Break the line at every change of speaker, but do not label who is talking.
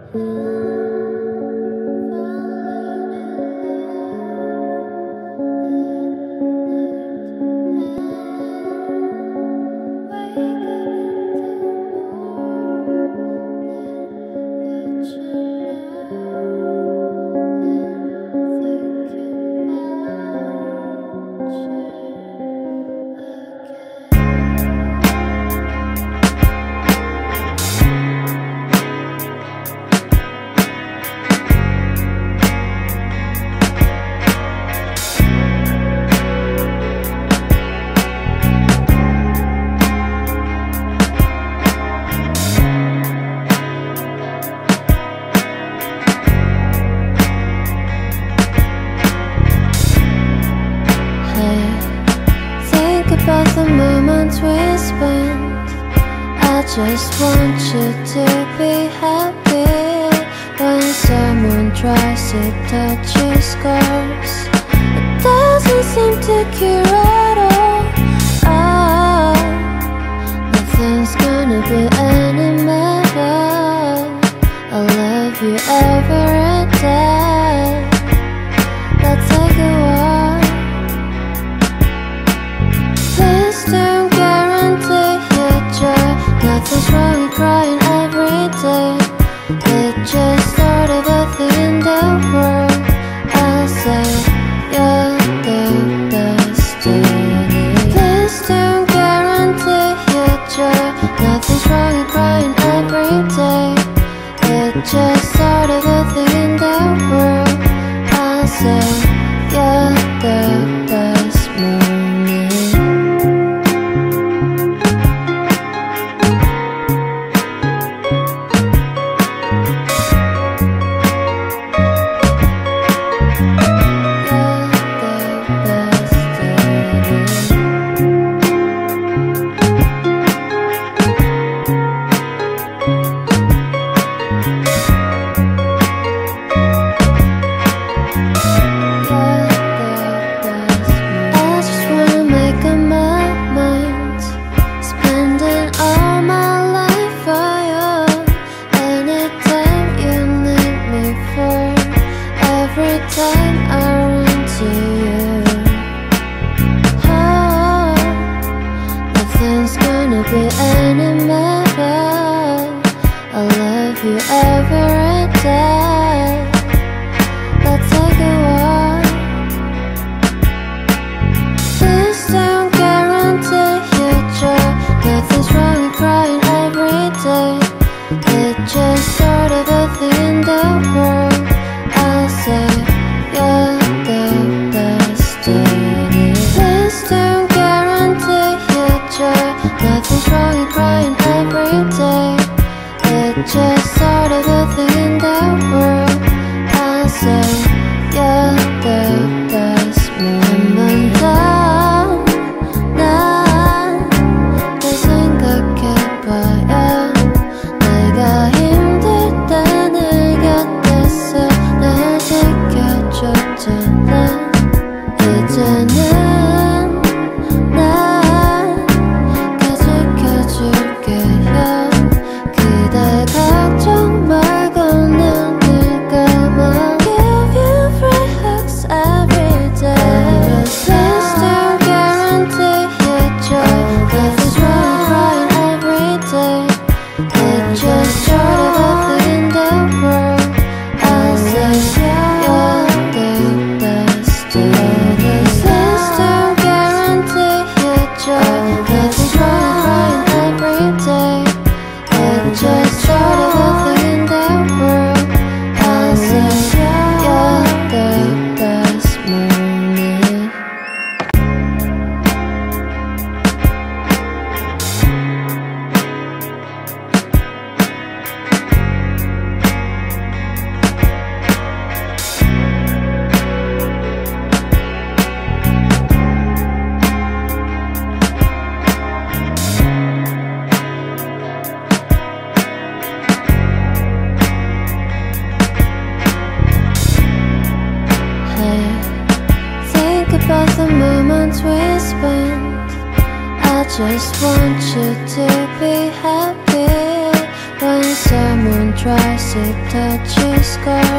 Just want you to be happy. When someone tries to touch your scars, it doesn't seem to cure at all. Nothing's gonna be any better. I'll love you every day. Let's take a walk. Please don't guarantee your joy. Nothing's wrong with crying every day. It just started a thing in the world. I'll say you're the best to me. Please don't guarantee your joy. Nothing's wrong with crying every day. It just started a thing in the world. I'll say you're the best morning. tries to touch your scar.